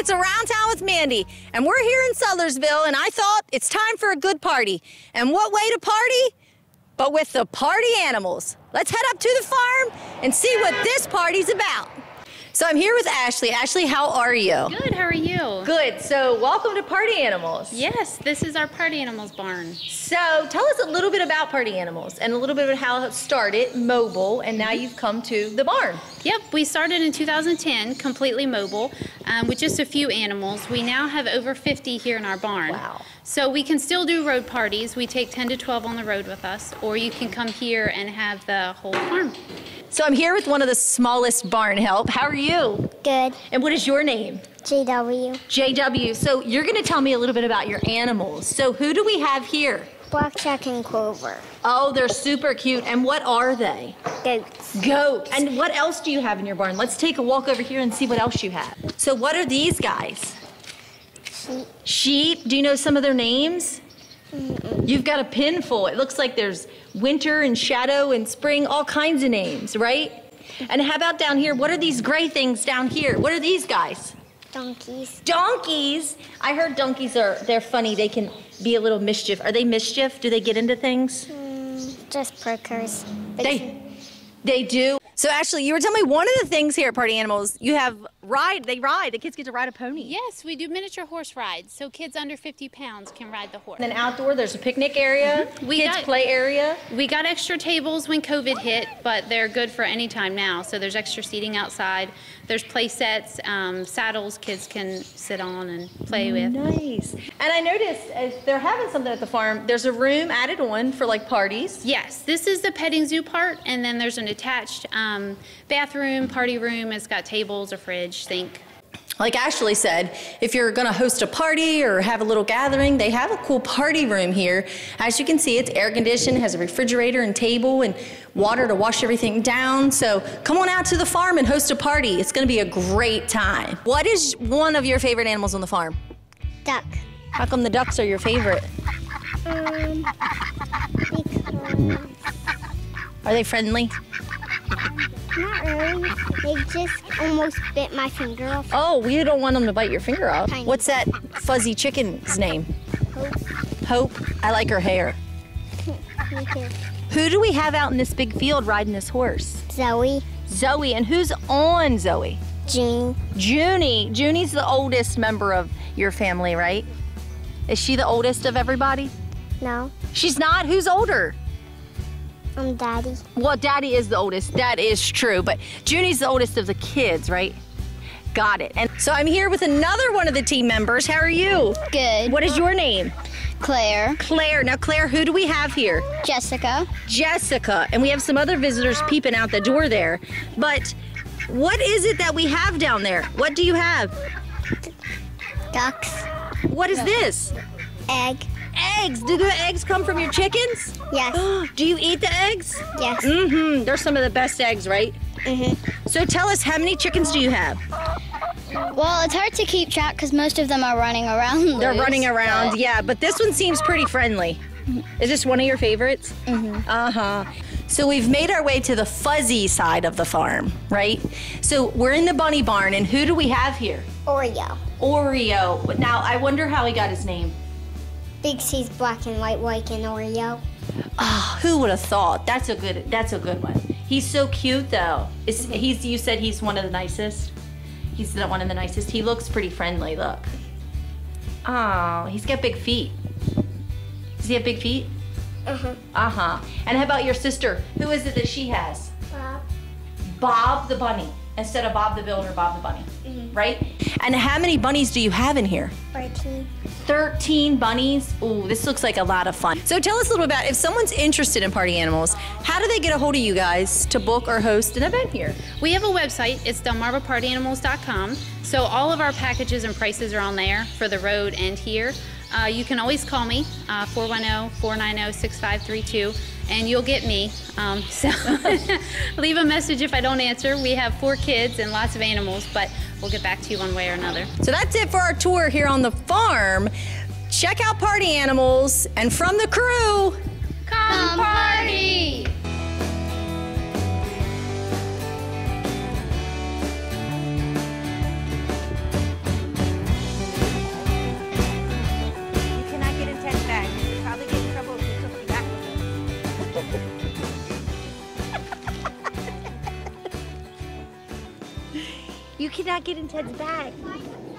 it's Around Town with Mandy, and we're here in Sudlersville, and I thought it's time for a good party. And what way to party? But with the party animals. Let's head up to the farm and see what this party's about. So I'm here with Ashley. Ashley, how are you? Good, how are you? Good. So welcome to Party Animals. Yes, this is our Party Animals barn. So tell us a little bit about Party Animals and a little bit about how it started, mobile, and now you've come to the barn. Yep, we started in 2010, completely mobile, with just a few animals. We now have over 50 here in our barn. Wow. So we can still do road parties. We take 10 to 12 on the road with us, or you can come here and have the whole farm. So I'm here with one of the smallest barn help. How are you? Good. And what is your name? JW. JW. So you're going to tell me a little bit about your animals. So who do we have here? Blackjack and Clover. Oh, they're super cute. And what are they? Goats. Goats. And what else do you have in your barn? Let's take a walk over here and see what else you have. So what are these guys? Sheep. Sheep. Do you know some of their names? You've got a pin full. It looks like there's winter and shadow and spring, all kinds of names, right? And how about down here? What are these gray things down here? What are these guys? Donkeys. Donkeys. I heard donkeys they're funny. They can be a little mischief. Are they mischief? Do they get into things? Just perkers. They do. So Ashley, you were telling me one of the things here at Party Animals, you have they ride. The kids get to ride a pony. Yes, we do miniature horse rides, so kids under 50 pounds can ride the horse. And then outdoor, there's a picnic area, kids play area. We got extra tables when COVID hit, but they're good for any time now. So there's extra seating outside. There's play sets, saddles kids can sit on and play with. Nice. And I noticed as they're having something at the farm, there's a room added on for like parties. Yes, this is the petting zoo part, and then there's an attached bathroom, party room. It's got tables, a fridge, sink. Like Ashley said, if you're gonna host a party or have a little gathering, they have a cool party room here. As you can see, it's air conditioned, has a refrigerator and table and water to wash everything down. So come on out to the farm and host a party. It's gonna be a great time. What is one of your favorite animals on the farm? Duck. How come the ducks are your favorite? Because Are they friendly? not really. They just almost bit my finger off. Oh, you don't want them to bite your finger off. Tiny. What's that fuzzy chicken's name? Hope. Hope. I like her hair. Me too. Who do we have out in this big field riding this horse? Zoe. Zoe. And who's on Zoe? June. Junie. Junie's the oldest member of your family, right? Is she the oldest of everybody? No. She's not? Who's older? Daddy. Well, Daddy is the oldest. That is true. But Junie's the oldest of the kids, right? Got it. And so I'm here with another one of the team members. How are you? Good. What is your name? Claire. Claire. Now, Claire, who do we have here? Jessica. Jessica. And we have some other visitors peeping out the door there. But what is it that we have down there? What do you have? Ducks. What is this? Egg. Eggs. Do the eggs come from your chickens? Yes. Do you eat the eggs? Yes. Mm-hmm. They're some of the best eggs, right? Mm-hmm. So tell us, how many chickens do you have? Well, it's hard to keep track because most of them are running around. They're running around, yeah, but this one seems pretty friendly. Is this one of your favorites? Mm-hmm. Uh-huh. So we've made our way to the fuzzy side of the farm, right? So we're in the bunny barn, and who do we have here? Oreo. Oreo. Now, I wonder how he got his name. Big C's black and white like an Oreo. Oh, who would have thought? That's a good one. He's so cute though. You said he's one of the nicest? He's one of the nicest. He looks pretty friendly, look. Oh, he's got big feet. Does he have big feet? Uh-huh. Uh-huh. And how about your sister? Who is it that she has? Bob. Bob the bunny. Instead of Bob the Builder, Bob the bunny. Mm-hmm. Right? And how many bunnies do you have in here? 13. 13 bunnies. Ooh, this looks like a lot of fun. So tell us a little bit about, if someone's interested in Party Animals, how do they get a hold of you guys to book or host an event here? We have a website. It's delmarvapartyanimals.com. So all of our packages and prices are on there for the road and here. You can always call me, 410-490-6532, and you'll get me. So leave a message if I don't answer. We have 4 kids and lots of animals, but we'll get back to you one way or another. So that's it for our tour here on the farm. Check out Party Animals, and from the crew, Come party! You cannot get in Ted's bag.